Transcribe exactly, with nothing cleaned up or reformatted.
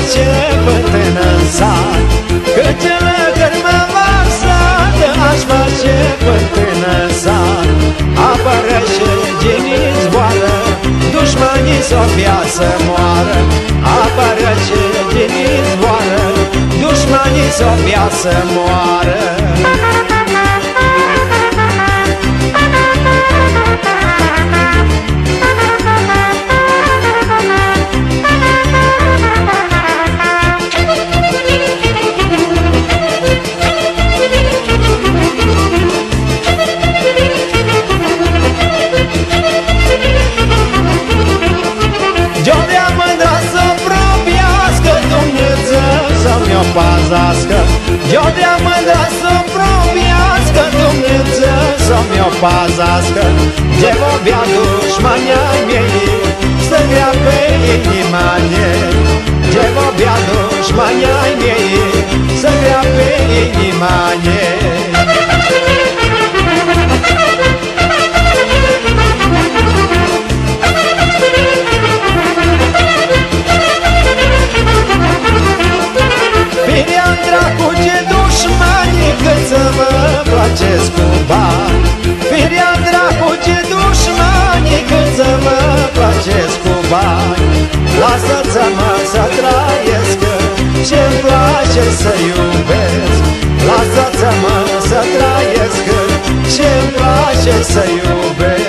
face fântână-n sat, câte lăcări mă varsat, aș face fântână-n sat. Apără și genii zboară, dușmanii s-o fia să moară. Apără și genii zboară, dușmanii s-o fia să moară. Pazască, eu de-am mândra să-mi probiască, Dumnezeu să-mi o pazască. De vorbea dușmania mei, să grea pe inima ei. De vorbea dușmania mei, să grea pe inima ei. Firea-n dracu ce dușmanii, cât să vă placeți cu bani. Firea-n dracu ce dușmanii, cât să vă placeți cu bani. Lasă-ți-mă să trăiesc și-mi place să iubesc. Lasă-ți-mă să trăiesc și-mi place să iubesc.